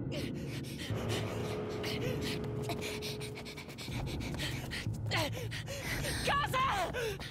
母さん。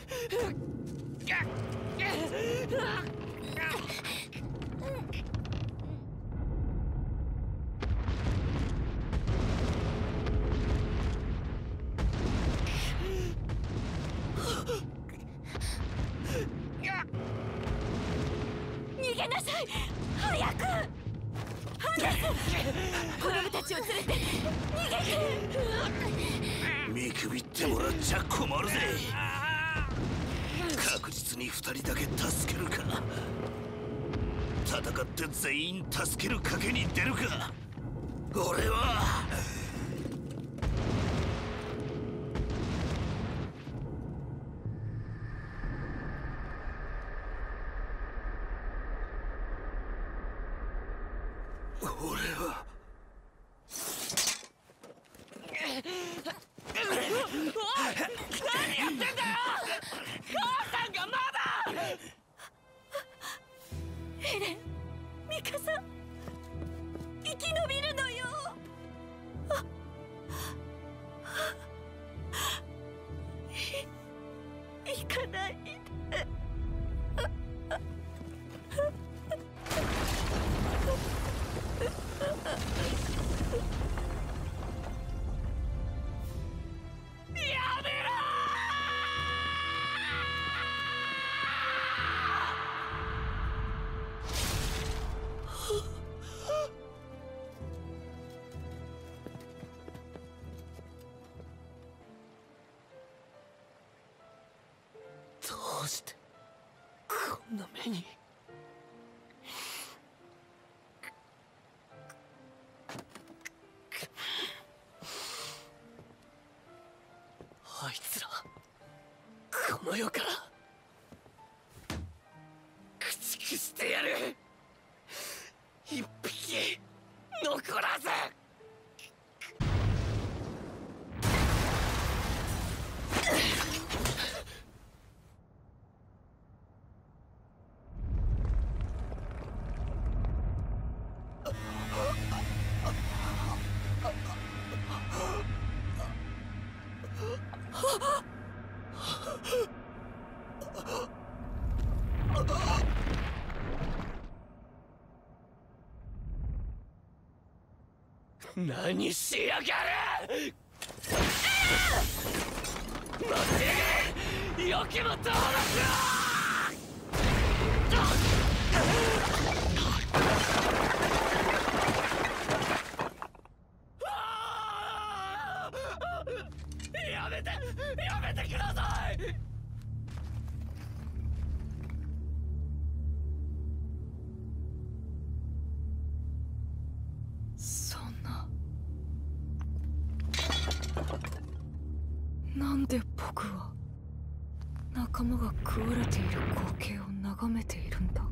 逃げなさい、早く。ハンデス、子供たちを連れて逃げて。 見くびってもらっちゃ困るぜ。確実に2人だけ助けるか、戦って全員助ける賭けに出るか。俺は何やってんだよ。母さんがまだ。エレン、ミカさん、生き延びるのよ。行かないで。 どうしてこんな目に。あいつらこの世から駆逐してやる。一匹残らず。何しやがる。待て、よきもとをやめて、やめてください。 そんな、なんで僕は仲間が食われている光景を眺めているんだ。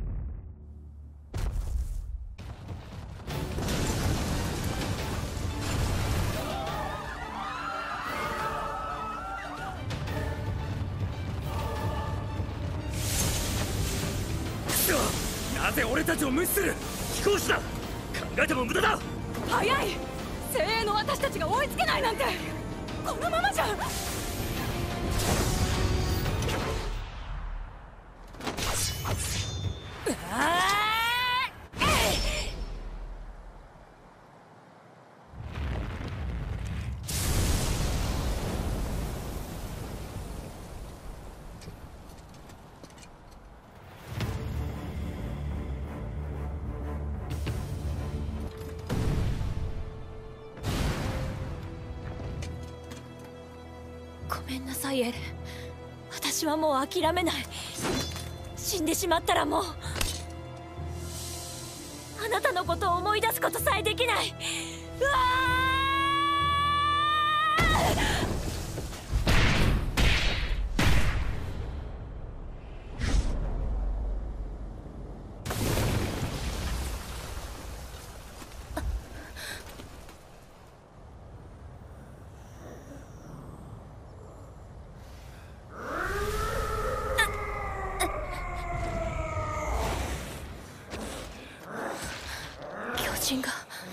なぜ俺たちを無視する。飛行士だ。考えても無駄だ。 早い。精鋭の私たちが追いつけないなんて、このままじゃ。 ごめんなさいエレン、私はもう諦めない。死んでしまったらもうあなたのことを思い出すことさえできない。うわ巨人が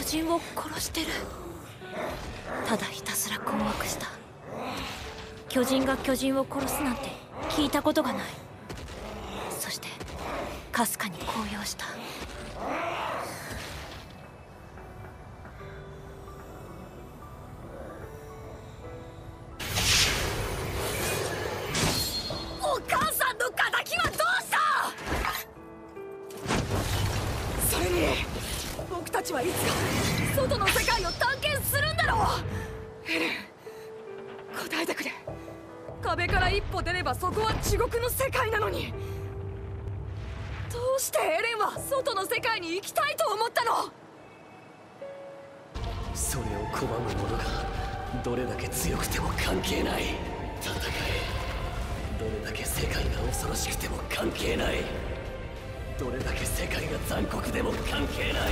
人を殺してる。ただひたすら困惑した。巨人が巨人を殺すなんて聞いたことがない。そしてかすかに高揚した。 お母さんの敵はどうした？それに僕たちはいつか外の世界を探検するんだろう。エレン、答えてくれ。壁から一歩出ればそこは地獄の世界なのに、どうしてエレンは外の世界に行きたいと思ったの？ それを拒む者がどれだけ強くても関係ない。戦え。どれだけ世界が恐ろしくても関係ない。どれだけ世界が残酷でも関係ない。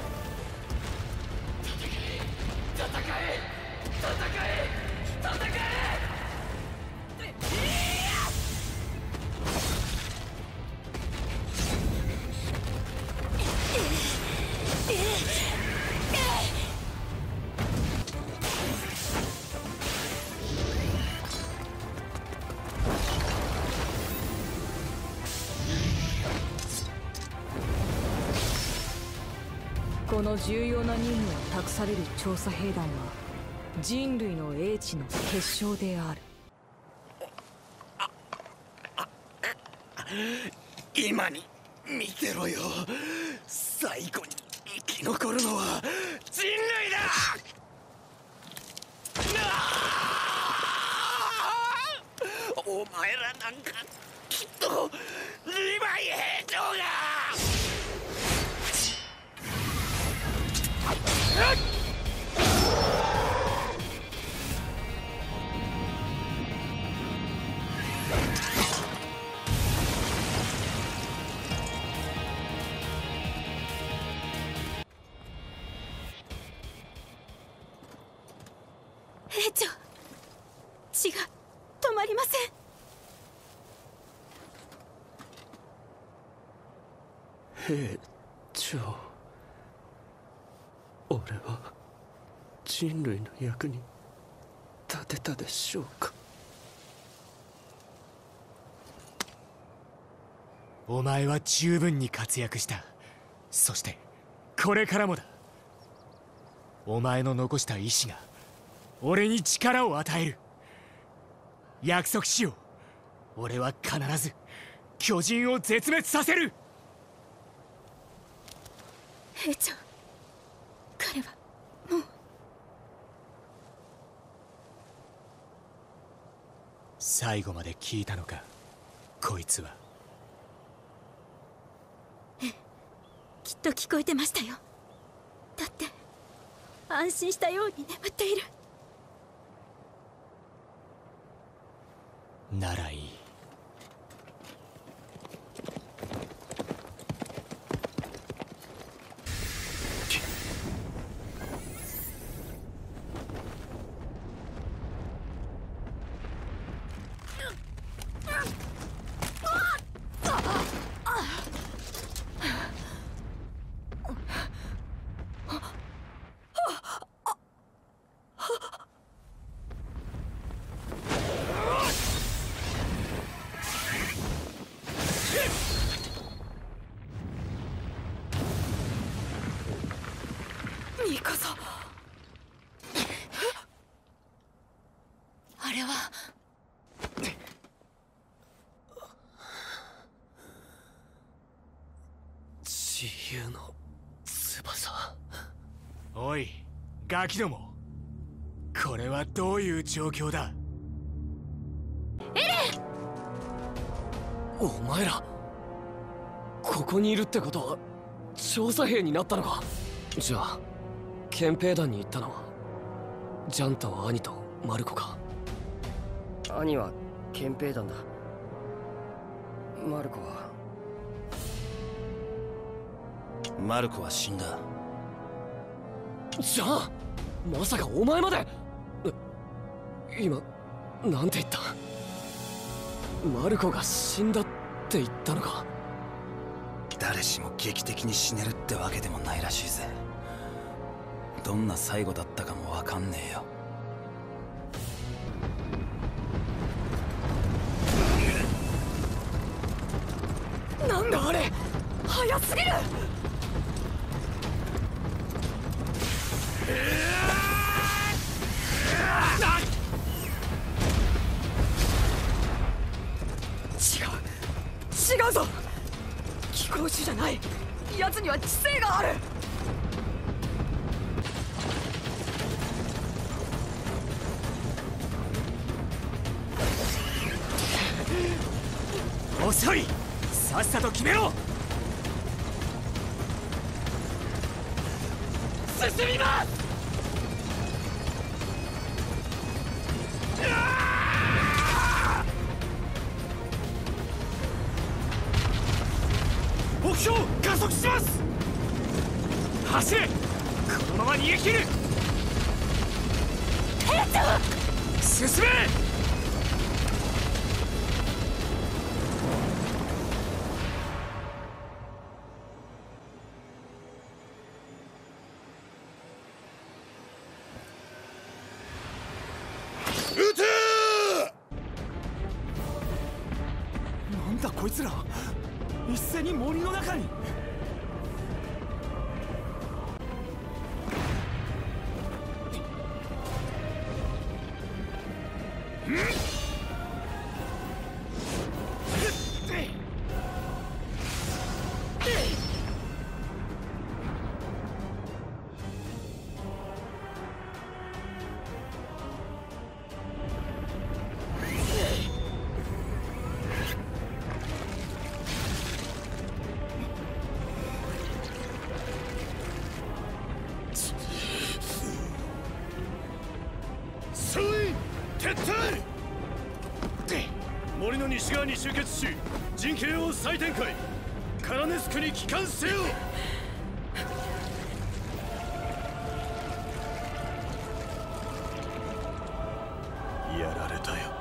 戦え戦え戦え戦え。 この重要な任務を託される調査兵団は人類の英知の結晶である。 今に見てろよ。最後に生き残るのは人類だ。お前らなんかきっとリヴァイ兵長が。 兵長、血が止まりません。 兵長、俺は人類の役に立てたでしょうか。 お前は十分に活躍した。そしてこれからもだ。お前の残した意志が俺に力を与える。約束しよう。俺は必ず巨人を絶滅させる。 兵長、彼はもう。 最後まで聞いたのか、こいつは。 きっと聞こえてましたよ。だって安心したように眠っている。 ならいい。 ミカサ、あれは。 自由の翼。 おいガキども、これはどういう状況だ。 お前らここにいるってことは調査兵になったのか。じゃあ憲兵団に行ったのはジャンと兄とマルコか。 兄は憲兵団だ。マルコは。 マルコは死んだ。 じゃあまさかお前まで。今なんて言った。マルコが死んだって言ったのか。 誰しも劇的に死ねるってわけでもないらしいぜ。 どんな最後だったかもわかんねえよ。 なんだあれ、早すぎる。違うぞ、気候種じゃない。奴には知性がある。 遅い、さっさと決めろ。進みます。目標加速します。走れ、このまま逃げ切る。進め。 なんだこいつら、一斉に森の中に。 森の西側に集結し、陣形を再展開。カラネスクに帰還せよ。やられたよ。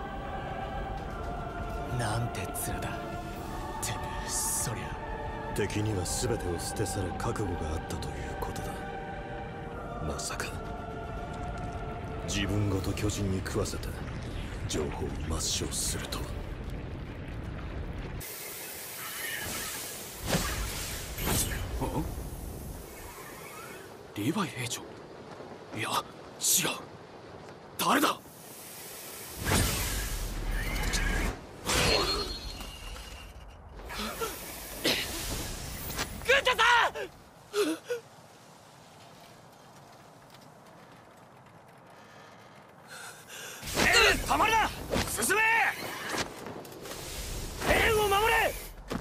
なんて面だ。てめえ、そりゃ敵には全てを捨て去る覚悟があったということだ。まさか自分ごと巨人に食わせて情報を抹消するとは。 リヴァイ兵長。いや違う、誰だ。 軍太さん。たまるな、進め。兵を守れ。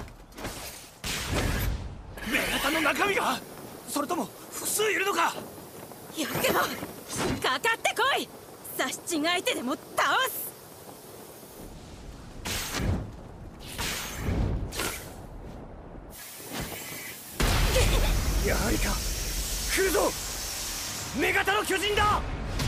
メガタの中身が、それとも複数いるのか。 よくもかかってこい。刺し違えてでも倒す。 やはりか、来るぞ。メガタの巨人だ。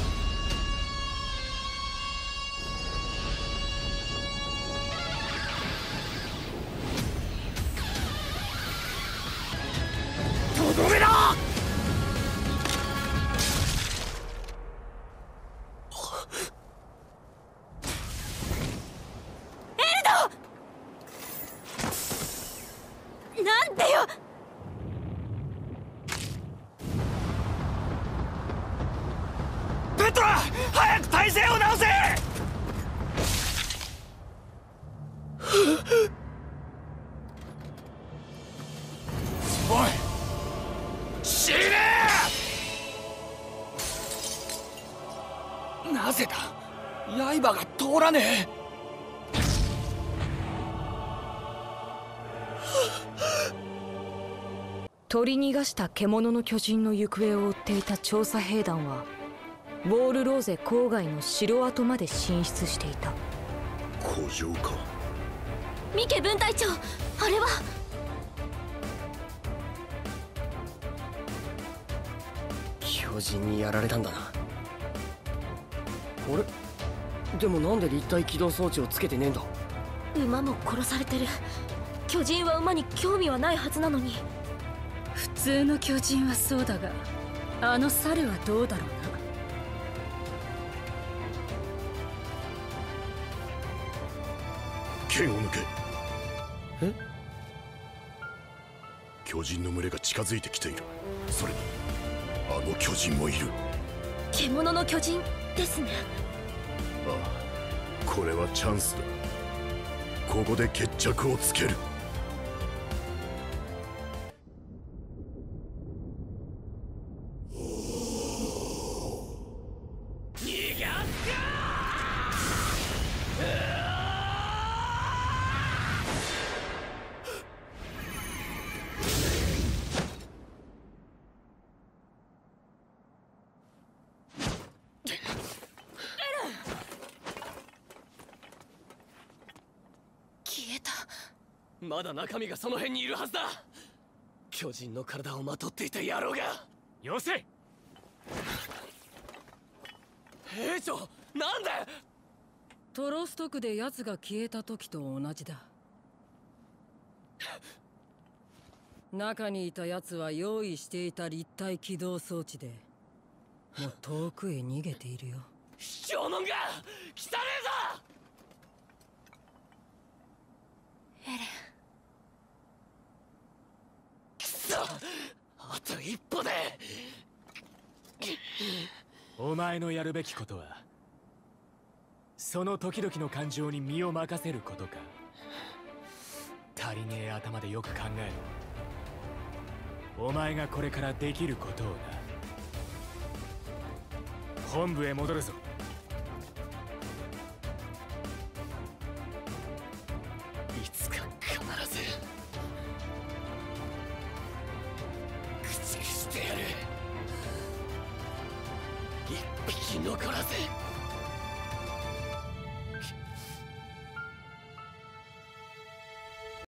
とどめだ。 なんでよ。 ペトラ、早く体勢を直せ。おい、死ね。なぜだ、刃が通らねえ。 取り逃がした獣の巨人の行方を追っていた調査兵団はウォールローゼ郊外の城跡まで進出していた。 古城か。 ミケ分隊長、あれは。 巨人にやられたんだな。あれでもなんで立体起動装置をつけてねえんだ。 馬も殺されてる。巨人は馬に興味はないはずなのに。 普通の巨人はそうだが、 あの猿はどうだろうな。 剣を抜け。え？巨人の群れが近づいてきている。それにあの巨人もいる。 獣の巨人ですね。 ああ、これはチャンスだ。ここで決着をつける。 まだ中身がその辺にいるはずだ。巨人の体をまとっていた野郎が。 よせ。 兵長、なんで。 トロスト区で奴が消えた時と同じだ。中にいた奴は用意していた立体起動装置でもう遠くへ逃げているよ。 卑怯者が来たねえぞ。 エレン、 あと一歩で。 お前のやるべきことはその時々の感情に身を任せることか。足りねえ頭でよく考えろ。お前がこれからできることをな。本部へ戻るぞ。 いつか必ず駆逐してやる。一匹残らず。